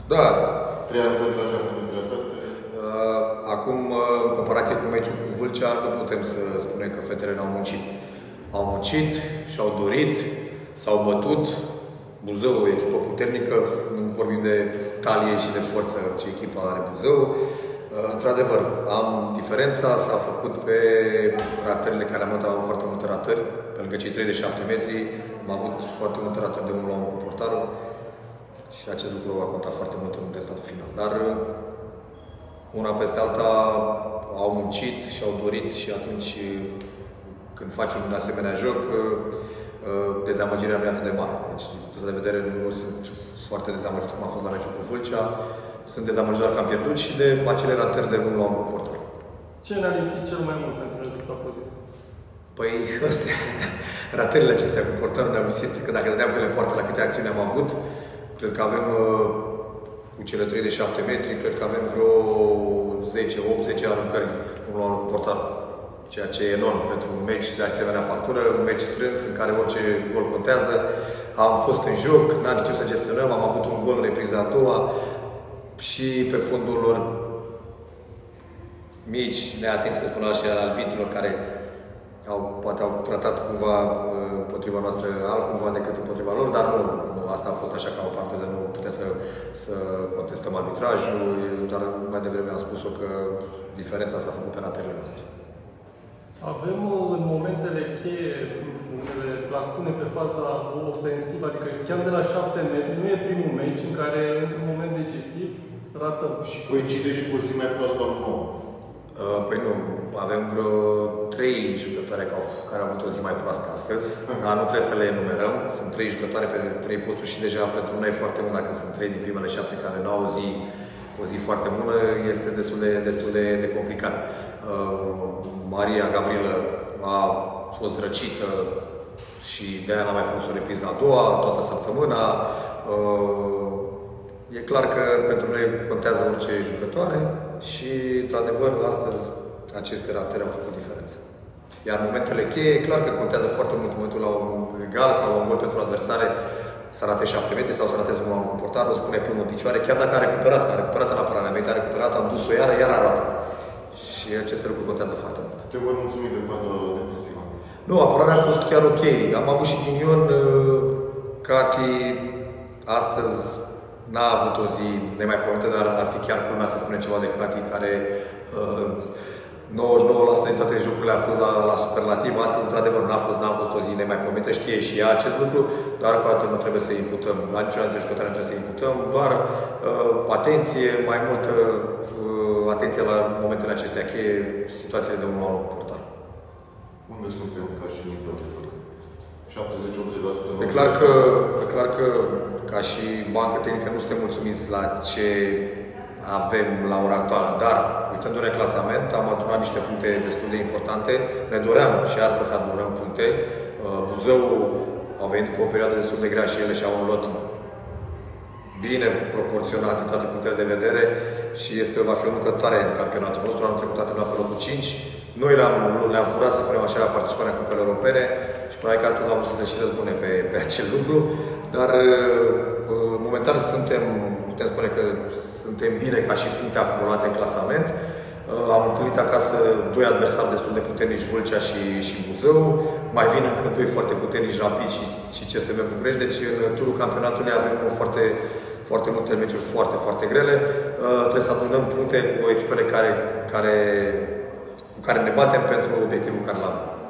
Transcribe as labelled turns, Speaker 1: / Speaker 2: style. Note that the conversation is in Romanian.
Speaker 1: Da.
Speaker 2: 3 ani pentru așa pentru atât.
Speaker 1: Acum, în comparație cu meciul cu Vâlcea, nu putem să spunem că fetele n-au muncit. Au muncit, și-au dorit, s-au bătut. Buzău, o echipă puternică, nu vorbim de talie și de forță, ce echipa are Buzău. Într-adevăr, am diferența, s-a făcut pe ratările care am avut foarte multe ratări, pe lângă cei 3 de 7 metri, am avut foarte multe ratări de 1 la 1 cu portarul și acest lucru a contat foarte mult în rezultatul final. Dar una peste alta au muncit și au dorit și atunci când faci un asemenea joc, dezamăgirea nu e atât de mare. Deci, din punctul de vedere, nu sunt foarte dezamăgit cum a fost la meciul cu Vâlcea. Sunt dezamăgit doar că am pierdut și de acele ratări de 1 la 1 cu portarul.
Speaker 3: Ce ne-a lipsit cel mai mult pentru rezultatul pozitiv?
Speaker 1: Păi, astea, ratările acestea cu portarul ne-au lipsit, că dacă dădeam pe ele poartă la câte acțiuni am avut, cred că avem cu cele 3 de 7 metri, cred că avem vreo 10, 8-10 aruncări 1 la 1 cu portarul. Ceea ce e enorm pentru un meci de asemenea factură, un meci strâns în care orice gol contează. Am fost în joc, n-am știut să gestionăm, am avut un gol în repriza a doua și pe fondul lor mici, neatinși, să spun așa, al arbitrilor care poate au tratat cumva împotriva noastră altcumva decât împotriva lor, dar nu, asta a fost așa ca o parteză, nu putem să contestăm arbitrajul, dar mai devreme am spus-o că diferența s-a făcut pe ratările noastre.
Speaker 3: Avem în momentele cheie, unele lacune pe faza ofensivă, adică chiar de la 7 metri, nu e primul meci în care, într-un moment decisiv, ratăm.
Speaker 2: Și coincide și cu zi mai proastă al nou.
Speaker 1: Păi nu, avem vreo 3 jucătoare care au avut o zi mai proastă astăzi, dar nu trebuie să le enumerăm. Sunt 3 jucătoare pe 3 posturi și deja pentru noi e foarte mult dacă sunt 3 din primele 7 care nu au o zi foarte bună, este destul de complicat. Maria Gavrilă a fost răcită și de-aia n-a mai fost o repriză a doua toată săptămâna. E clar că pentru noi contează orice jucătoare și, într-adevăr, astăzi aceste ratări au făcut diferență. Iar momentele cheie, e clar că contează foarte mult momentul la un egal sau la un gol pentru adversare, să rate 7 metri sau să rateze un cu portarul, spune plumb în picioare, chiar dacă a recuperat în apărarea mea, a recuperat, am dus-o iar a ratat. Și aceste lucruri contează foarte mult.
Speaker 2: Te voi mulțumi de faza defensivă.
Speaker 1: Nu, apărarea a fost chiar ok. Am avut și ghinion. Cati astăzi n-a avut o zi nemaipomenită, dar ar fi chiar culmea să spunem ceva de Cati, care 99% din toate jocurile a fost la superlativ. Astăzi, într-adevăr, n-a fost o zi nemaipomenită. Știe și ea acest lucru, dar cu atât nu trebuie să-i imputăm. La niciuna dintre jucătoare nu trebuie să-i imputăm, doar atenție, mai multă atenție la momentele acestea cheie, situațiile de 1 la 1 cu portarul.
Speaker 2: Unde suntem ca și nivel de joc? 70-80%?
Speaker 1: E clar că ca și bancă tehnică nu suntem mulțumiți la ce avem la ora actuală, dar uitându-ne în clasament, am adunat niște puncte destul de importante. Ne doream și astăzi să adunăm puncte. Buzău au venit după o perioadă destul de grea și ele și-au un lot bine proporționat din toate punctele de vedere și va fi o luptă tare în campionatul nostru. Anul trecut a terminat pe locul 5. Noi le-am furat, să spunem așa, la participarea în cupele europene și probabil că astăzi am vrut să se și răzbune pe acel lucru, dar momentan putem spune că suntem bine ca și puncte acumulate în clasament. Am întâlnit acasă 2 adversari destul de puternici, Vâlcea și Buzău. Mai vin încă 2 foarte puternici, Rapid și CSM București. Deci în turul campionatului avem foarte multe meciuri foarte grele. Trebuie să adunăm puncte cu echipele cu care ne batem pentru obiectivul care l-avem.